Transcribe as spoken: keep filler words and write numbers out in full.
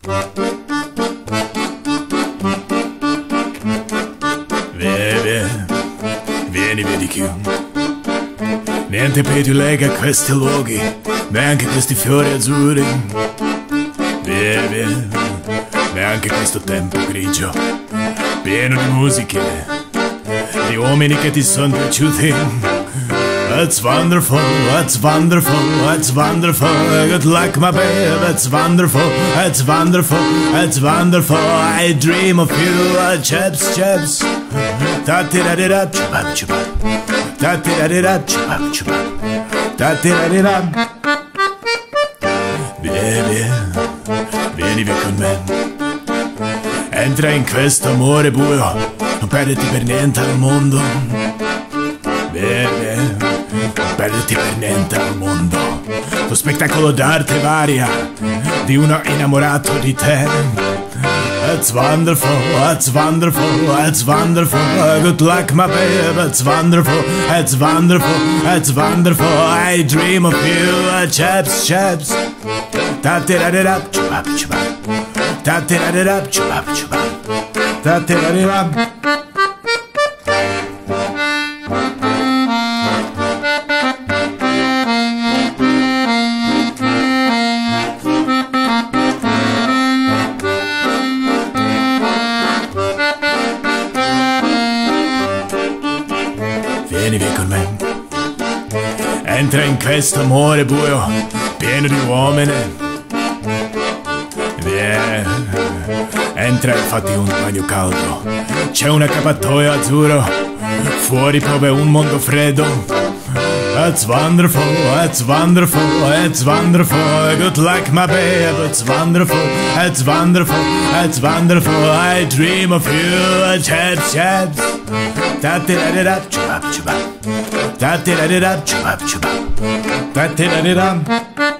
Vieni, vieni, vedi che niente più lega a questi luoghi, neanche questi fiori azzurri. Vieni, vieni, neanche questo tempo grigio, pieno di musiche, di uomini che ti sono piaciuti. It's wonderful, it's wonderful, it's wonderful. Good luck, my babe, it's wonderful, it's wonderful, it's wonderful. I dream of you, uh, chips, chips. Ta-ti-da-di-da, chubab, chubab. Ta-ti-da-di-da, chubab, chubab. Ta-ti-da-di-da. Vieni, vieni via con me. Entra in questo amore buio, non perderti per niente al mondo. Vieni, non perderti per niente al mondo. Lo spettacolo d'arte varia di uno innamorato di te. It's wonderful, it's wonderful, it's wonderful. Good luck, my babe, it's wonderful, it's wonderful, it's wonderful. I dream of you, chaps, chaps. Ta-ti-da-di-da, chubab, chubab. Ta-ti-da-di-da, chubab, chubab. Ta-ti-da-di-da. Vieni via con me. Entra in questo amore buio, pieno di uomini. Vieni. Entra e fatti un bagno caldo. C'è un accappatoio azzurro, fuori piove un mondo freddo. It's wonderful, it's wonderful, it's wonderful. Good luck, my babe, it's wonderful, it's wonderful, it's wonderful. I dream of you, chaps, chaps. Ta-ti-da-di-da, chubab, chubab. Ta-ti-da-di-da, chubab, chubab. Ta-ti-da-di-da.